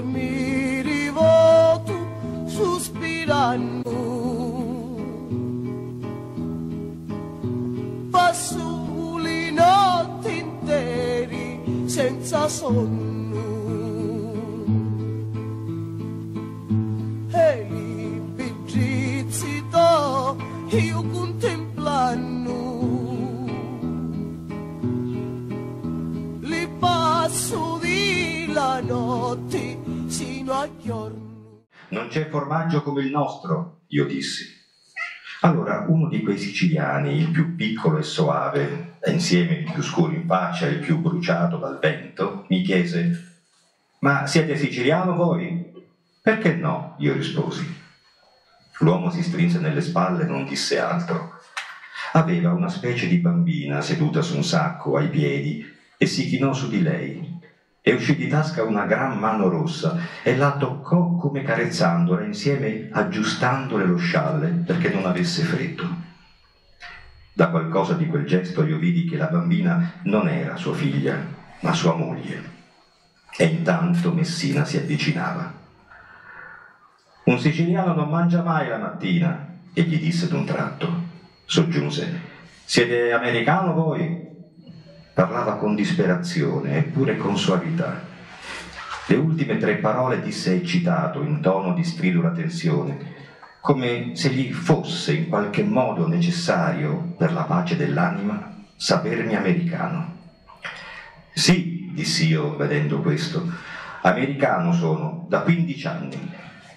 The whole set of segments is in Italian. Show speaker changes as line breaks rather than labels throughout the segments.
mi rivolto sospirando. Passo le notti interi senza sonno e li bedrizzi io contemplando li passo di la notte sino a giorno.
Non c'è formaggio come il nostro, io dissi. Allora uno di quei siciliani, il più piccolo e soave, e insieme il più scuro in faccia e il più bruciato dal vento, mi chiese: «Ma siete siciliano voi?» «Perché no?» io risposi. L'uomo si strinse nelle spalle e non disse altro. Aveva una specie di bambina seduta su un sacco ai piedi e si chinò su di lei e uscì di tasca una gran mano rossa e la toccò come carezzandola, insieme aggiustandole lo scialle perché non avesse freddo. Da qualcosa di quel gesto io vidi che la bambina non era sua figlia, ma sua moglie. E intanto Messina si avvicinava. «Un siciliano non mangia mai la mattina», egli disse d'un tratto. Soggiunse: «Siete americano voi?» Parlava con disperazione, eppure con soavità. Le ultime 3 parole disse eccitato, in tono di stridula tensione, come se gli fosse in qualche modo necessario, per la pace dell'anima, sapermi americano. «Sì», dissi io, vedendo questo, «americano sono, da 15 anni».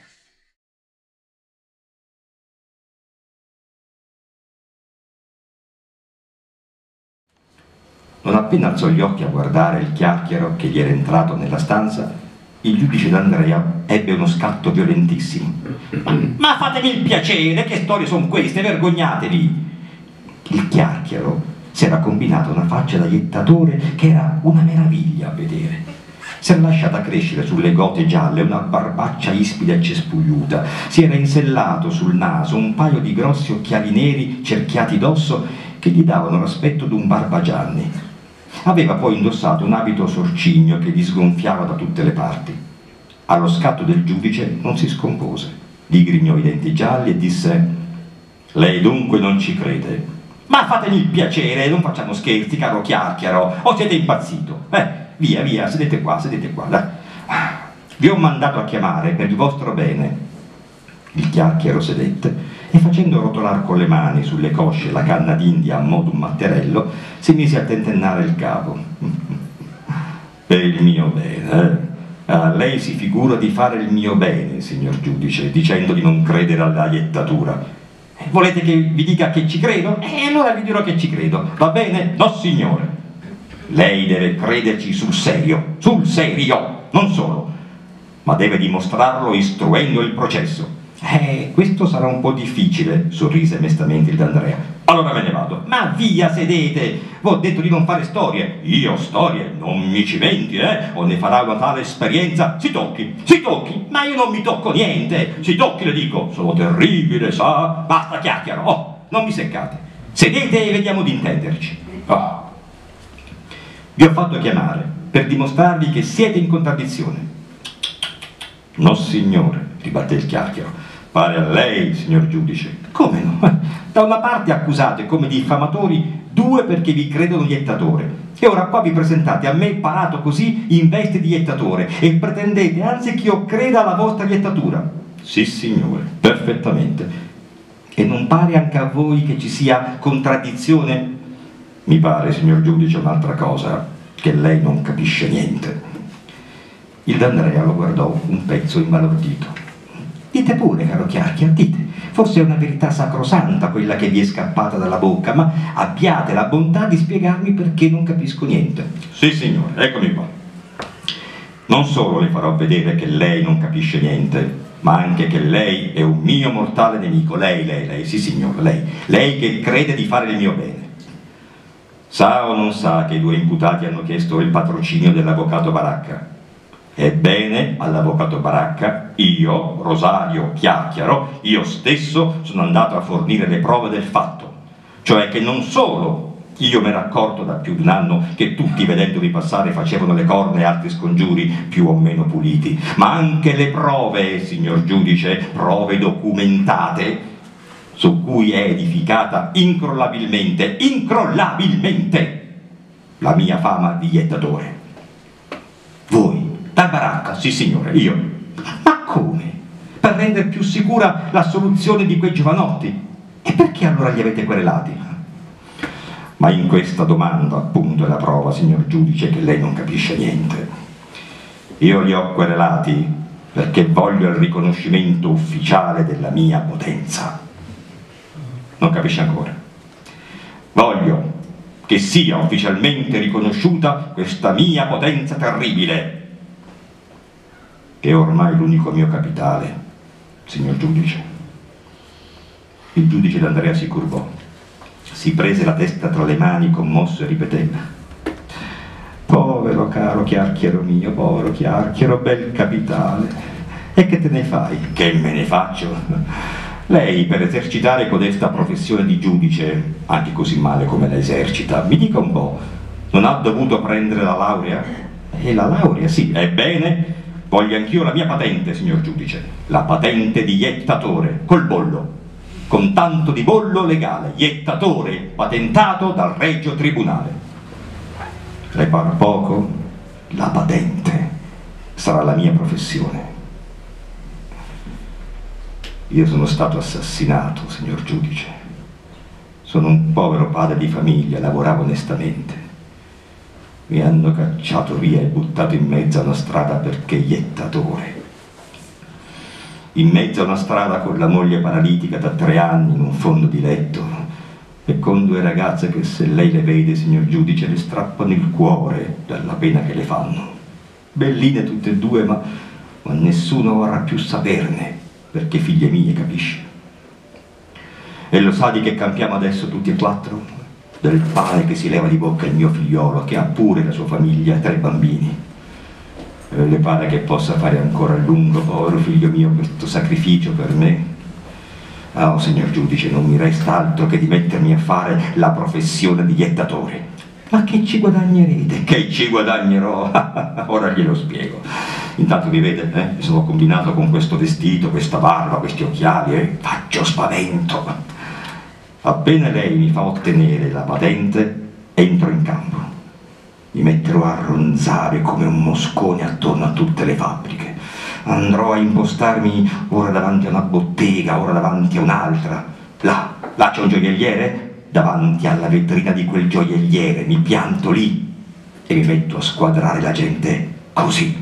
Non appena alzò gli occhi a guardare il chiacchiero che gli era entrato nella stanza, il giudice d'Andrea ebbe uno scatto violentissimo. «Ma fatemi il piacere, che storie sono queste? Vergognatevi!» Il chiacchiero si era combinato una faccia da iettatore che era una meraviglia a vedere. Si era lasciata crescere sulle gote gialle una barbaccia ispida e cespugliuta, si era insellato sul naso un paio di grossi occhiali neri cerchiati d'osso che gli davano l'aspetto d'un barbagianni. Aveva poi indossato un abito sorcigno che gli sgonfiava da tutte le parti. Allo scatto del giudice non si scompose, gli grignò i denti gialli e disse: «Lei dunque non ci crede?» «Ma fatemi il piacere, non facciamo scherzi, caro chiacchiero, o siete impazzito? Via, via, sedete qua, dai. Vi ho mandato a chiamare per il vostro bene». Il chiacchiero sedette e, facendo rotolar con le mani sulle cosce la canna d'India a modo un matterello, si mise a tentennare il capo. «Per il mio bene, lei si figura di fare il mio bene, signor giudice, dicendo di non credere alla iettatura. Volete che vi dica che ci credo? Allora vi dirò che ci credo, va bene? No, signore. Lei deve crederci sul serio, non solo, ma deve dimostrarlo istruendo il processo». «Questo sarà un po' difficile», sorrise mestamente il D'Andrea. «Allora me ne vado». «Ma via, sedete! V'ho detto di non fare storie». «Io storie? Non mi cimenti, o ne farà una tale esperienza?» Si tocchi! Ma io non mi tocco niente! Si tocchi, le dico! Sono terribile, sa? Basta chiacchiero! Non mi seccate! Sedete e vediamo di intenderci!» «Vi ho fatto chiamare per dimostrarvi che siete in contraddizione». «No, signore», ribatté il chiacchiero. «Pare a lei, signor giudice». «Come no? Da una parte accusate come diffamatori 2 perché vi credono iettatore, e ora qua vi presentate a me parato così in veste di iettatore e pretendete anzi che io creda alla vostra iettatura». «Sì, signore, perfettamente». «E non pare anche a voi che ci sia contraddizione?» «Mi pare, signor giudice, un'altra cosa, che lei non capisce niente». Il D'Andrea lo guardò un pezzo imbalordito. «Dite pure, caro chiacchiero, dite. Forse è una verità sacrosanta quella che vi è scappata dalla bocca, ma abbiate la bontà di spiegarmi perché non capisco niente». «Sì, signore, eccomi qua. Non solo le farò vedere che lei non capisce niente, ma anche che lei è un mio mortale nemico. Lei, sì, signore, lei che crede di fare il mio bene. Sa o non sa che i 2 imputati hanno chiesto il patrocinio dell'avvocato Baracca? Ebbene, all'avvocato Baracca, io, Rosario Chiacchiaro, io stesso sono andato a fornire le prove del fatto, cioè che non solo Io mi ero accorto da più di un anno che tutti, vedendomi passare, facevano le corna e altri scongiuri più o meno puliti, ma anche le prove, signor giudice, prove documentate, su cui è edificata incrollabilmente la mia fama di jettatore. Voi, da baracca, sì signore, io. Ma come? Per rendere più sicura l'assoluzione di quei giovanotti? E perché allora li avete querelati? Ma in questa domanda, appunto, è la prova, signor giudice, che lei non capisce niente. Io li ho querelati perché voglio il riconoscimento ufficiale della mia potenza. Non capisce ancora? Voglio che sia ufficialmente riconosciuta questa mia potenza terribile, che è ormai l'unico mio capitale, signor giudice. Il giudice d'Andrea si curvò, si prese la testa tra le mani commosso e ripeté: povero caro chiacchiero mio, povero chiacchiero, bel capitale. E che te ne fai? Che me ne faccio? Lei, per esercitare codesta professione di giudice, anche così male come la esercita, mi dica un po', non ha dovuto prendere la laurea? E la laurea, sì, ebbene, voglio anch'io la mia patente, signor giudice, la patente di jettatore, col bollo, con tanto di bollo legale, jettatore patentato dal Regio Tribunale. Le par poco? La patente sarà la mia professione. Io sono stato assassinato, signor giudice. Sono un povero padre di famiglia, lavoravo onestamente. Mi hanno cacciato via e buttato in mezzo a una strada perché jettatore. In mezzo a una strada con la moglie paralitica da 3 anni in un fondo di letto e con 2 ragazze che, se lei le vede, signor giudice, le strappano il cuore dalla pena che le fanno. Belline tutte e 2, ma nessuno vorrà più saperne, perché figlie mie, capisci? E lo sa di che campiamo adesso tutti e 4? Del pane che si leva di bocca il mio figliolo, che ha pure la sua famiglia e 3 bambini. E le pare che possa fare ancora a lungo, povero figlio mio, questo sacrificio per me? Ah, oh, signor giudice, non mi resta altro che di mettermi a fare la professione di jettatore. Ma che ci guadagnerete? Che ci guadagnerò? Ora glielo spiego. Intanto mi vede, mi sono combinato con questo vestito, questa barba, questi occhiali, faccio spavento. Appena lei mi fa ottenere la patente, entro in campo. Mi metterò a ronzare come un moscone attorno a tutte le fabbriche. Andrò a impostarmi ora davanti a una bottega, ora davanti a un'altra. Là c'è un gioielliere? Davanti alla vetrina di quel gioielliere mi pianto lì e mi metto a squadrare la gente così.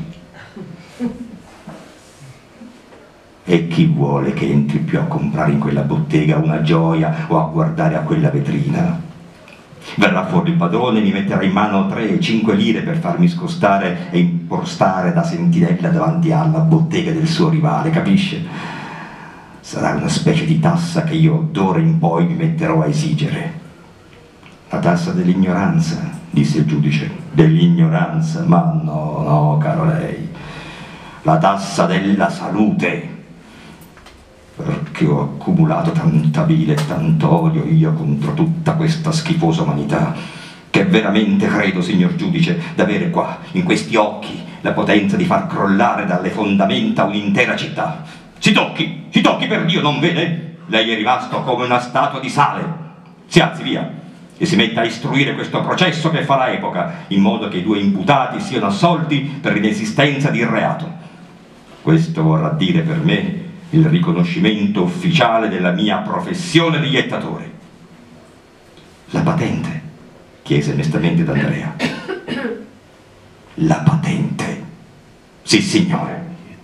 E chi vuole che entri più a comprare in quella bottega una gioia o a guardare a quella vetrina? Verrà fuori il padrone e mi metterà in mano 3-5 lire per farmi scostare e impostare da sentinella davanti alla bottega del suo rivale, capisce? Sarà una specie di tassa che io d'ora in poi mi metterò a esigere. La tassa dell'ignoranza, disse il giudice. Dell'ignoranza? Ma no, caro lei. La tassa della salute. Perché ho accumulato tanta bile e tanto odio io contro tutta questa schifosa umanità, che veramente credo, signor giudice, d'avere qua, in questi occhi, la potenza di far crollare dalle fondamenta un'intera città. Si tocchi per Dio, non vede? Lei è rimasto come una statua di sale. Si alzi via e si metta a istruire questo processo che farà epoca, in modo che i 2 imputati siano assolti per l'inesistenza di reato. Questo vorrà dire per me il riconoscimento ufficiale della mia professione di jettatore. La patente? Chiese mestamente d'Andrea. La patente? Sì, signore.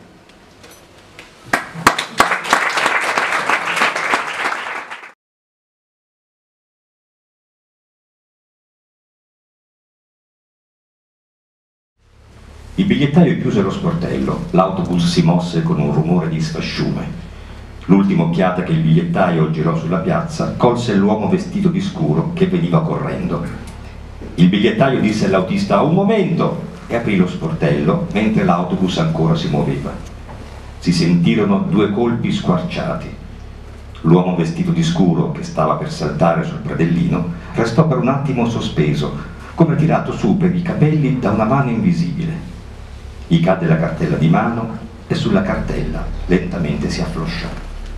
Il bigliettaio chiuse lo sportello, l'autobus si mosse con un rumore di sfasciume. L'ultima occhiata che il bigliettaio girò sulla piazza colse l'uomo vestito di scuro che veniva correndo. Il bigliettaio disse all'autista «Un momento!» e aprì lo sportello mentre l'autobus ancora si muoveva. Si sentirono 2 colpi squarciati. L'uomo vestito di scuro, che stava per saltare sul predellino, restò per un attimo sospeso, come tirato su per i capelli da una mano invisibile. Gli cadde la cartella di mano e sulla cartella lentamente si afflosciò.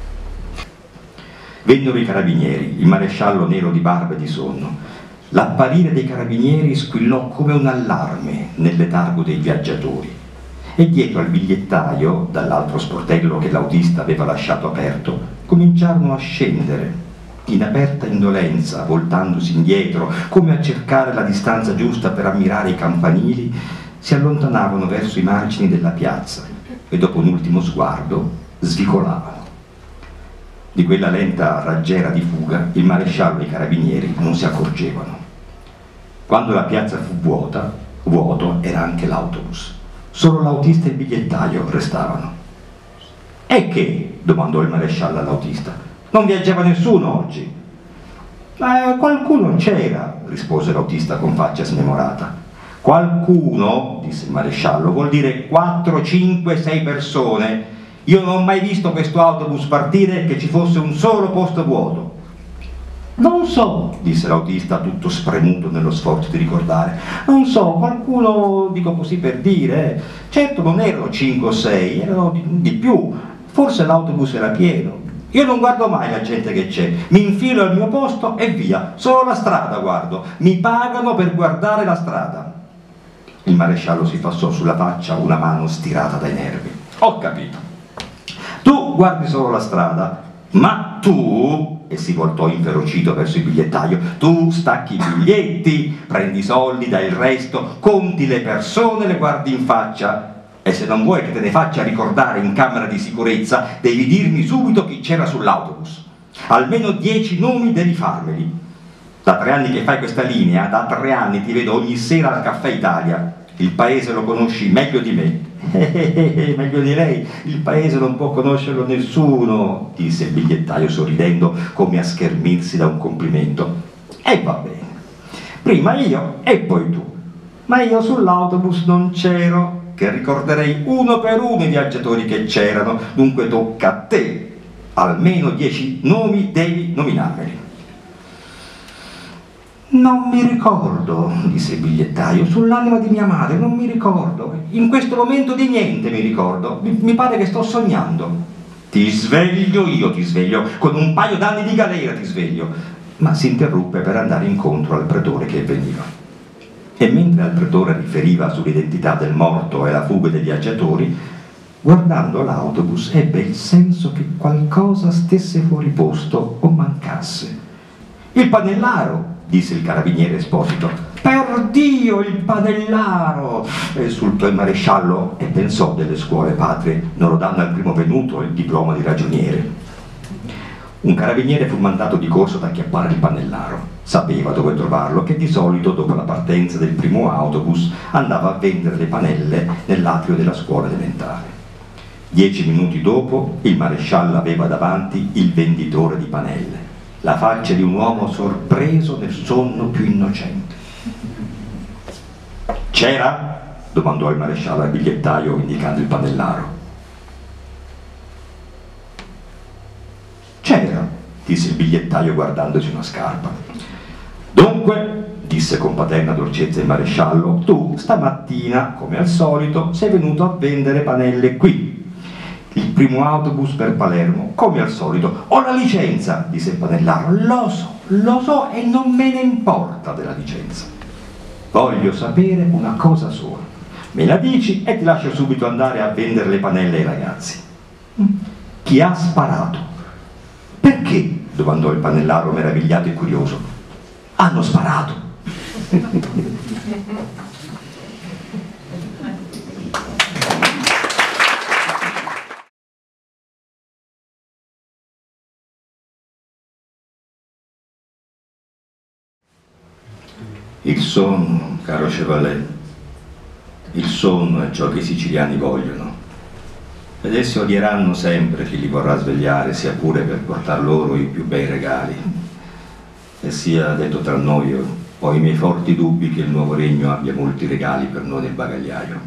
Vennero i carabinieri, il maresciallo nero di barba e di sonno. L'apparire dei carabinieri squillò come un allarme nel letargo dei viaggiatori e dietro al bigliettaio, dall'altro sportello che l'autista aveva lasciato aperto, cominciarono a scendere, in aperta indolenza, voltandosi indietro, come a cercare la distanza giusta per ammirare i campanili, si allontanavano verso i margini della piazza e dopo un ultimo sguardo svicolavano. Di quella lenta raggiera di fuga il maresciallo e i carabinieri non si accorgevano. Quando la piazza fu vuota, vuoto era anche l'autobus. Solo l'autista e il bigliettaio restavano. E che? Domandò il maresciallo all'autista. Non viaggiava nessuno oggi? Qualcuno c'era, rispose l'autista con faccia smemorata. Qualcuno, disse il maresciallo, vuol dire 4, 5, 6 persone. Io non ho mai visto questo autobus partire che ci fosse un solo posto vuoto. Non so, disse l'autista tutto spremuto nello sforzo di ricordare. Non so, qualcuno, dico così per dire. Certo non erano 5 o 6, erano di più. Forse l'autobus era pieno. Io non guardo mai la gente che c'è. Mi infilo al mio posto e via. Solo la strada guardo. Mi pagano per guardare la strada. Il maresciallo si passò sulla faccia una mano stirata dai nervi. Ho capito. Tu guardi solo la strada, ma tu, e si voltò inferocito verso il bigliettaio, tu stacchi i biglietti, prendi i soldi, dai il resto, conti le persone, le guardi in faccia. E se non vuoi che te ne faccia ricordare in camera di sicurezza, devi dirmi subito chi c'era sull'autobus. Almeno 10 nomi devi farmeli. Da 3 anni che fai questa linea, da 3 anni ti vedo ogni sera al Caffè Italia. Il paese lo conosci meglio di me. Meglio di lei, il paese non può conoscerlo nessuno, disse il bigliettaio sorridendo come a schermirsi da un complimento. E va bene, prima io e poi tu. Ma io sull'autobus non c'ero, che ricorderei uno per uno i viaggiatori che c'erano, dunque tocca a te. Almeno 10 nomi devi nominarmeli. Non mi ricordo, disse il bigliettaio, sull'anima di mia madre non mi ricordo. In questo momento di niente mi ricordo. Mi pare che sto sognando. Ti sveglio io, ti sveglio, con un paio d'anni di galera ti sveglio. Ma si interruppe per andare incontro al pretore che veniva. E mentre al pretore riferiva sull'identità del morto e la fuga dei viaggiatori, guardando l'autobus ebbe il senso che qualcosa stesse fuori posto o mancasse. Il pannellaro, disse il carabiniere Esposito. Per Dio, il padellaro! Esultò il maresciallo e pensò delle scuole patrie non lo danno al primo venuto il diploma di ragioniere. Un carabiniere fu mandato di corso ad acchiappare il pannellaro. Sapeva dove trovarlo, che di solito dopo la partenza del primo autobus andava a vendere le panelle nell'atrio della scuola elementare. 10 minuti dopo il maresciallo aveva davanti il venditore di panelle, la faccia di un uomo sorpreso nel sonno più innocente. C'era? Domandò il maresciallo al bigliettaio indicando il pannellaro. C'era, disse il bigliettaio guardandosi una scarpa. Dunque, disse con paterna dolcezza il maresciallo, tu stamattina, come al solito, sei venuto a vendere panelle qui. Il primo autobus per Palermo, come al solito. Ho la licenza, disse il panellaro. Lo so e non me ne importa della licenza. Voglio sapere una cosa sola. Me la dici e ti lascio subito andare a vendere le panelle ai ragazzi. Chi ha sparato? Perché? Domandò il panellaro meravigliato e curioso. Hanno sparato. Il sonno, caro Chevalier, il sonno è ciò che i siciliani vogliono. Ed essi odieranno sempre chi li vorrà svegliare, sia pure per portar loro i più bei regali. E sia detto tra noi, ho i miei forti dubbi che il nuovo regno abbia molti regali per noi nel bagagliaio.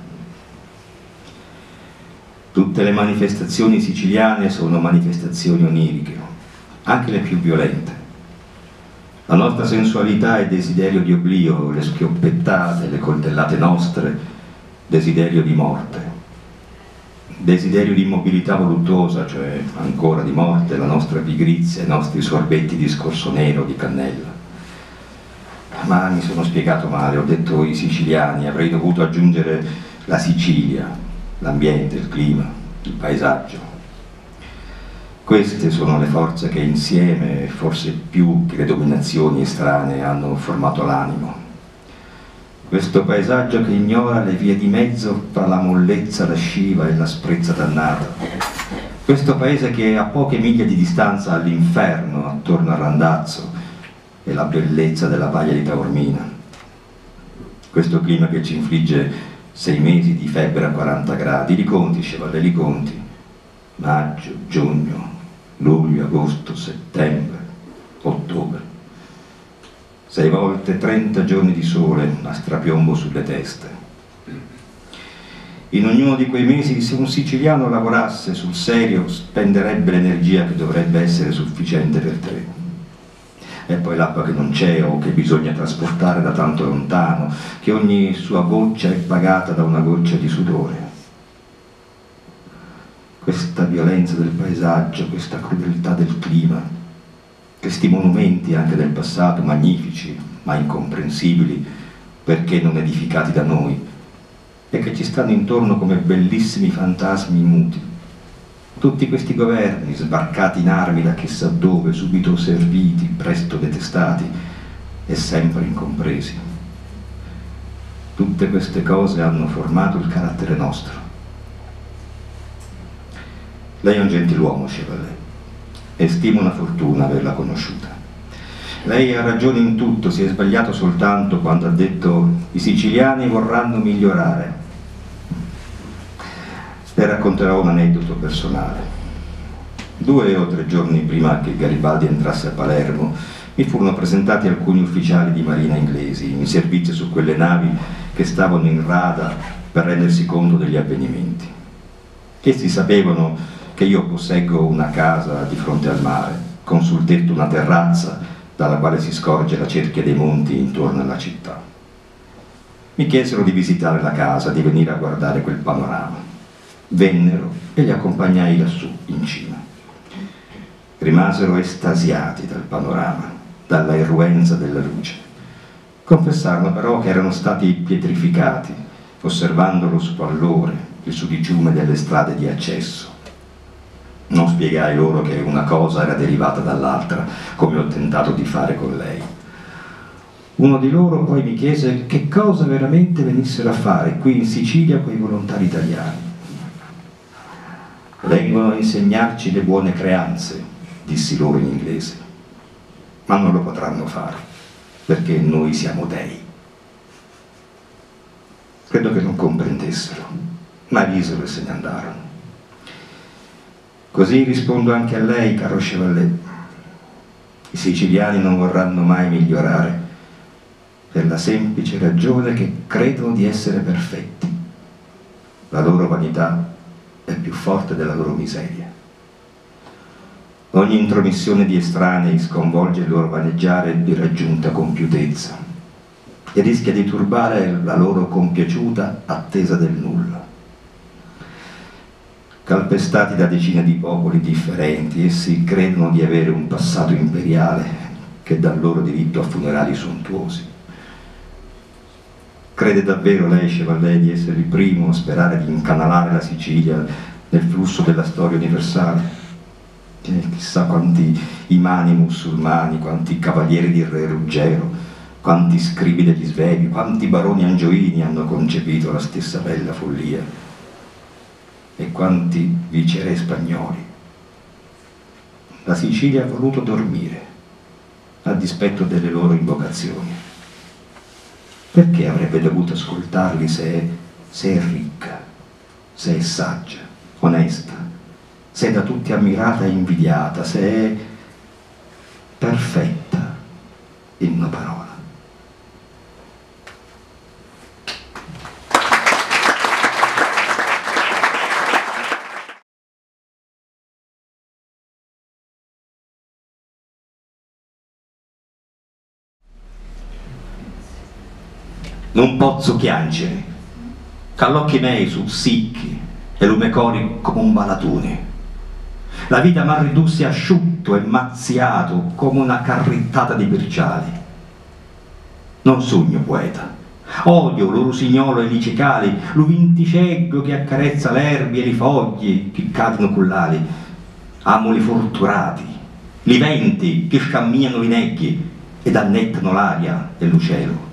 Tutte le manifestazioni siciliane sono manifestazioni oniriche, anche le più violente. La nostra sensualità è desiderio di oblio, le schioppettate, le coltellate nostre, desiderio di morte. Desiderio di immobilità voluttuosa, cioè ancora di morte, la nostra pigrizia, i nostri sorbetti di scorzo nero, di cannella. Ma mi sono spiegato male, ho detto i siciliani, avrei dovuto aggiungere la Sicilia, l'ambiente, il clima, il paesaggio. Queste sono le forze che insieme, forse più che le dominazioni estranee, hanno formato l'animo. Questo paesaggio che ignora le vie di mezzo fra la mollezza lasciva e l'asprezza dannata. Questo paese che è a poche miglia di distanza all'inferno attorno a Randazzo e la bellezza della Baia di Taormina. Questo clima che ci infligge 6 mesi di febbre a 40 gradi, li conti, Chevalier, li conti. Maggio, giugno, luglio, agosto, settembre, ottobre. 6 volte 30 giorni di sole a strapiombo sulle teste. In ognuno di quei mesi, se un siciliano lavorasse sul serio, spenderebbe l'energia che dovrebbe essere sufficiente per 3. E poi l'acqua che non c'è o che bisogna trasportare da tanto lontano, che ogni sua goccia è pagata da una goccia di sudore. Questa violenza del paesaggio, questa crudeltà del clima, questi monumenti anche del passato, magnifici ma incomprensibili perché non edificati da noi e che ci stanno intorno come bellissimi fantasmi muti. Tutti questi governi sbarcati in armi da chissà dove, subito serviti, presto detestati e sempre incompresi. Tutte queste cose hanno formato il carattere nostro. Lei è un gentiluomo, Chevalier, e stimo una fortuna averla conosciuta. Lei ha ragione in tutto, si è sbagliato soltanto quando ha detto i siciliani vorranno migliorare. Le racconterò un aneddoto personale. 2 o 3 giorni prima che Garibaldi entrasse a Palermo mi furono presentati alcuni ufficiali di marina inglesi in servizio su quelle navi che stavano in rada per rendersi conto degli avvenimenti. Essi sapevano che io posseggo una casa di fronte al mare, con sul tetto una terrazza dalla quale si scorge la cerchia dei monti intorno alla città. Mi chiesero di visitare la casa, di venire a guardare quel panorama. Vennero e li accompagnai lassù, in cima. Rimasero estasiati dal panorama, dalla irruenza della luce. Confessarono però che erano stati pietrificati, osservando lo squallore, il sudiciume delle strade di accesso. Non spiegai loro che una cosa era derivata dall'altra, come ho tentato di fare con lei. Uno di loro poi mi chiese che cosa veramente venissero a fare qui in Sicilia quei volontari italiani. Vengono a insegnarci le buone creanze, dissi loro in inglese, ma non lo potranno fare, perché noi siamo dei. Credo che non comprendessero, ma risero e se ne andarono. Così rispondo anche a lei, caro Chevalier. I siciliani non vorranno mai migliorare per la semplice ragione che credono di essere perfetti. La loro vanità è più forte della loro miseria. Ogni intromissione di estranei sconvolge il loro vaneggiare di raggiunta compiutezza e rischia di turbare la loro compiaciuta attesa del nulla. Calpestati da decine di popoli differenti, essi credono di avere un passato imperiale che dà loro diritto a funerali sontuosi. Crede davvero lei, Chevalier, di essere il primo a sperare di incanalare la Sicilia nel flusso della storia universale? Chissà quanti imani musulmani, quanti cavalieri di Re Ruggero, quanti scribi degli svevi, quanti baroni angioini hanno concepito la stessa bella follia. E quanti viceré spagnoli. La Sicilia ha voluto dormire, a dispetto delle loro invocazioni. Perché avrebbe dovuto ascoltarli se è ricca, se è saggia, onesta, se è da tutti ammirata e invidiata, se è perfetta, in una parola? non posso piangere, c'all'occhi miei su sicchi e lume cori come un balatone. La vita m'ha ridussi asciutto e mazziato come una carrittata di perciali. Non sogno poeta, odio lo rusignolo e i cicali, lo vinticeggo che accarezza l'erbi e i fogli che cadono cullali. Amo li fortunati, li venti che scamminano i neghi ed annettano l'aria e lo cielo.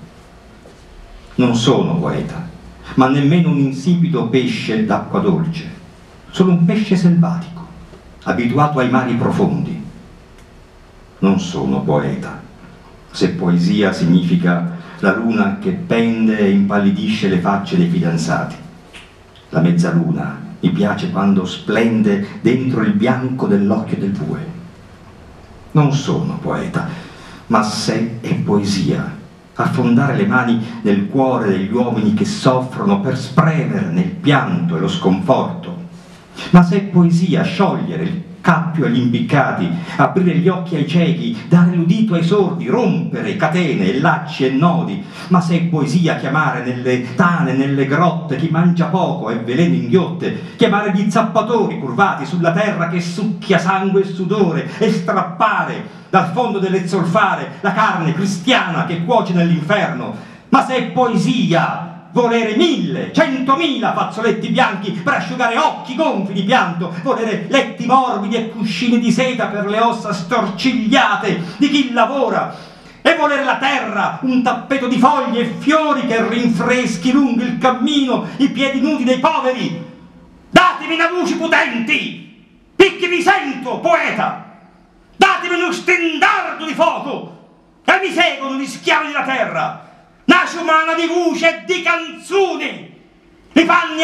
Non sono poeta, ma nemmeno un insipido pesce d'acqua dolce. Sono un pesce selvatico, abituato ai mari profondi. Non sono poeta, se poesia significa la luna che pende e impallidisce le facce dei fidanzati. La mezzaluna mi piace quando splende dentro il bianco dell'occhio del bue. Non sono poeta, ma se è poesia affondare le mani nel cuore degli uomini che soffrono per spremerne il pianto e lo sconforto. Ma se è poesia sciogliere il cappio agli impiccati, aprire gli occhi ai ciechi, dare l'udito ai sordi, rompere catene e lacci e nodi. Ma se è poesia chiamare nelle tane, nelle grotte chi mangia poco e veleno inghiotte, chiamare gli zappatori curvati sulla terra che succhia sangue e sudore e strappare dal fondo delle zolfare la carne cristiana che cuoce nell'inferno. Ma se è poesia volere 1000, 100.000 fazzoletti bianchi per asciugare occhi gonfi di pianto, volere letti morbidi e cuscini di seta per le ossa storcigliate di chi lavora, e volere la terra, un tappeto di foglie e fiori che rinfreschi lungo il cammino i piedi nudi dei poveri. Datemi una voce potenti, picchi vi sento, poeta! Datemi uno stendardo di fuoco e mi seguono gli schiavi della terra, nace umana di voce e di canzoni, i panni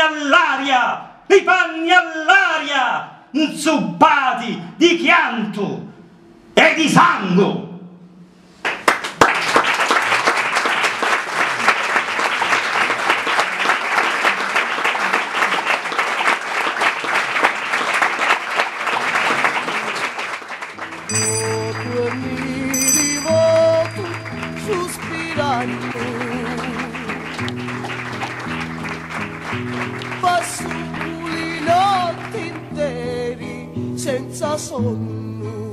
all'aria, inzuppati di chianto e di sangue.
Passo le notti interi senza sonno,